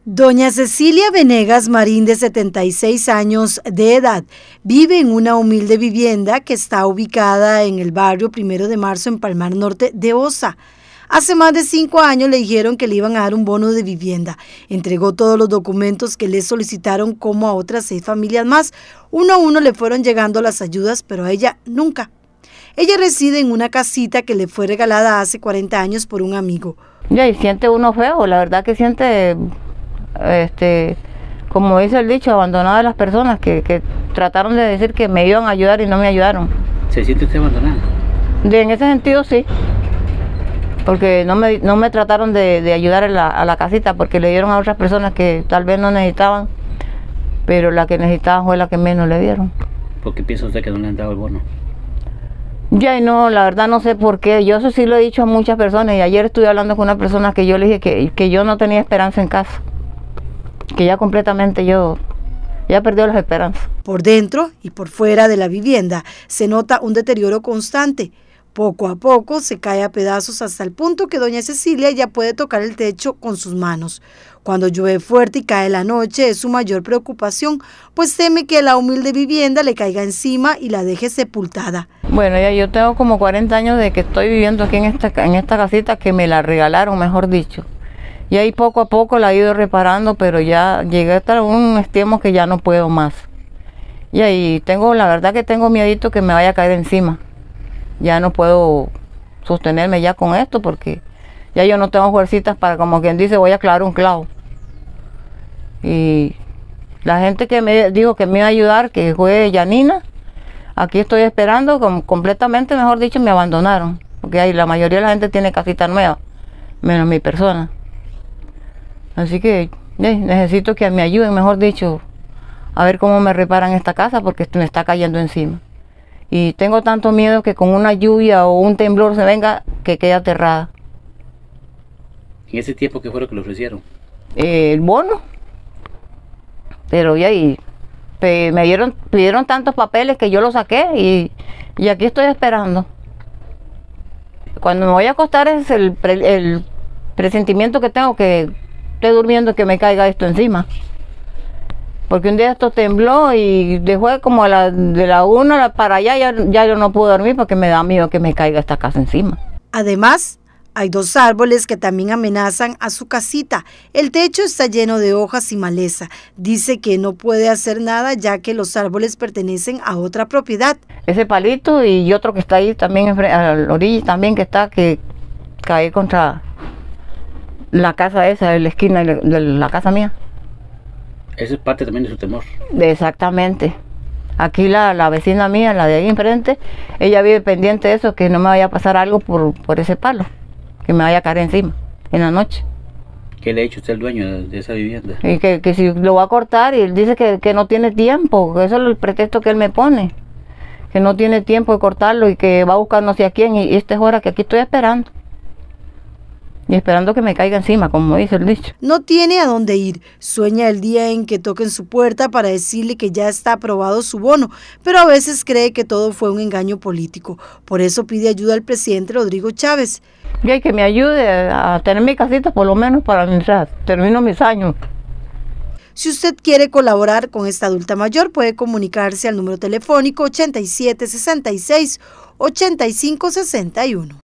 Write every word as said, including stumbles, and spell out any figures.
Doña Cecilia Venegas Marín, de setenta y seis años de edad, vive en una humilde vivienda que está ubicada en el barrio Primero de Marzo en Palmar Norte de Osa. Hace más de cinco años le dijeron que le iban a dar un bono de vivienda. Entregó todos los documentos que le solicitaron, como a otras seis familias más. Uno a uno le fueron llegando las ayudas, pero a ella nunca. Ella reside en una casita que le fue regalada hace cuarenta años por un amigo. Ya, y siente uno feo, la verdad que siente... Este, como dice el dicho, abandonada de las personas que, que trataron de decir que me iban a ayudar y no me ayudaron. ¿Se siente usted abandonada? De, en ese sentido sí, porque no me, no me trataron de, de ayudar a la, a la casita, porque le dieron a otras personas que tal vez no necesitaban, pero la que necesitaban fue la que menos le dieron. ¿Por qué piensa usted que no le han dado el bono? Ya, y no, la verdad no sé por qué. Yo eso sí lo he dicho a muchas personas, y ayer estuve hablando con una persona que yo le dije que, que yo no tenía esperanza en casa, que ya completamente yo ya perdió las esperanzas. Por dentro y por fuera de la vivienda se nota un deterioro constante. Poco a poco se cae a pedazos hasta el punto que doña Cecilia ya puede tocar el techo con sus manos. Cuando llueve fuerte y cae la noche es su mayor preocupación, pues teme que la humilde vivienda le caiga encima y la deje sepultada. Bueno, ya yo tengo como cuarenta años de que estoy viviendo aquí en esta, en esta casita, que me la regalaron, mejor dicho. Y ahí poco a poco la he ido reparando, pero ya llegué hasta un extremo que ya no puedo más. Y ahí tengo, la verdad que tengo miedito que me vaya a caer encima. Ya no puedo sostenerme ya con esto, porque ya yo no tengo fuercitas para, como quien dice, voy a clavar un clavo. Y la gente que me dijo que me iba a ayudar, que fue Yanina, aquí estoy esperando, como completamente, mejor dicho, me abandonaron. Porque ahí la mayoría de la gente tiene casita nueva, menos mi persona. Así que eh, necesito que me ayuden, mejor dicho, a ver cómo me reparan esta casa, porque me está cayendo encima. Y tengo tanto miedo que con una lluvia o un temblor se venga, que quede aterrada. ¿En ese tiempo qué fue lo que le ofrecieron? Eh, el bono. Pero ya y pe, me dieron, pidieron tantos papeles que yo los saqué y, y aquí estoy esperando. Cuando me voy a acostar es el, pre, el presentimiento que tengo, que estoy durmiendo, que me caiga esto encima. Porque un día esto tembló y después como a la, de la una para allá ya, ya yo no puedo dormir porque me da miedo que me caiga esta casa encima. Además, hay dos árboles que también amenazan a su casita. El techo está lleno de hojas y maleza. Dice que no puede hacer nada ya que los árboles pertenecen a otra propiedad. Ese palito y otro que está ahí también a la orilla también, que está, que cae contra la casa esa, de la esquina de la casa mía. Eso es parte también de su temor. Exactamente. Aquí la, la vecina mía, la de ahí enfrente, ella vive pendiente de eso, que no me vaya a pasar algo por, por ese palo, que me vaya a caer encima en la noche. ¿Qué le ha dicho usted al dueño de, de esa vivienda? Y que, que si lo va a cortar, y él dice que, que no tiene tiempo, que eso es el pretexto que él me pone, que no tiene tiempo de cortarlo y que va a buscar no sé a quién, y, y esta es hora que aquí estoy esperando. Y esperando que me caiga encima, como dice el dicho. No tiene a dónde ir. Sueña el día en que toquen su puerta para decirle que ya está aprobado su bono, pero a veces cree que todo fue un engaño político. Por eso pide ayuda al presidente Rodrigo Chávez. Y hay que me ayude a tener mi casita por lo menos para mientras termino mis años. Si usted quiere colaborar con esta adulta mayor, puede comunicarse al número telefónico ochenta y siete, sesenta y seis, ochenta y cinco, sesenta y uno.